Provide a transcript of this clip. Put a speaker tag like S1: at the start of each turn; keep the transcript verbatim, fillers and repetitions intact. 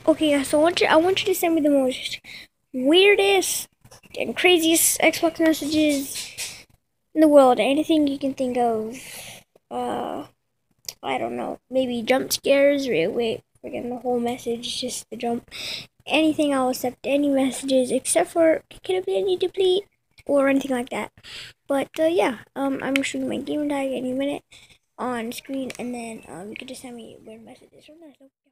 S1: Okay, yeah, so I want you, I want you to send me the most weirdest and craziest Xbox messages in the world. Anything you can think of. Uh, I don't know. Maybe jump scares. Wait, wait. Forgetting the whole message, just the jump. Anything, I'll accept any messages except for could have been any deplete or anything like that. But uh, yeah, um, I'm showing my game tag any minute on screen, and then um, you can just send me weird messages from there. So